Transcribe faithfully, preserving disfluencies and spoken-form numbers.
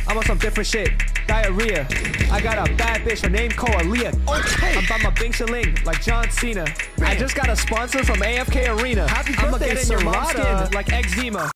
I'm on some different shit. Diarrhea. I got a bad bitch, her name called Aaliyah. Okay. I'm by my Bing Shaling like John Cena. I just got a sponsor from A F K Arena. Happy I'ma birthday, get in your mom's Serrata. skin like eczema.